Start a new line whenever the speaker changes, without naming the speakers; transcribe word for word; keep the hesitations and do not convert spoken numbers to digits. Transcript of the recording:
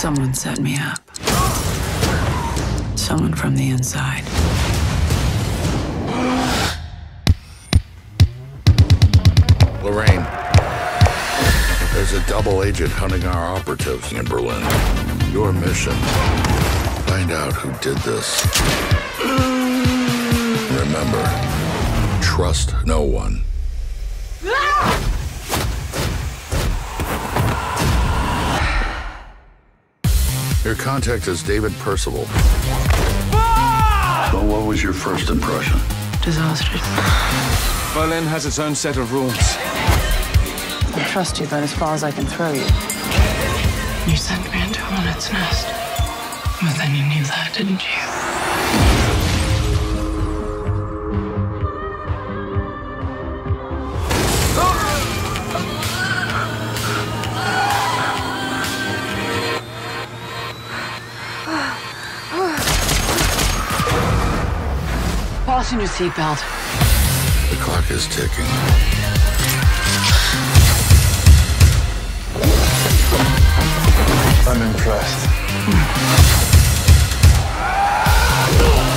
Someone set me up. Someone from the inside.
Lorraine, there's a double agent hunting our operatives in Berlin. Your mission, find out who did this. Remember, trust no one. Your contact is David Percival.
So what was your first impression?
Disastrous.
Berlin has its own set of rules.
I trust you about as far as I can throw you. You sent me into a hornet's nest. But then you knew that, didn't you? Fasten your seatbelt.
The clock is ticking.
I'm impressed.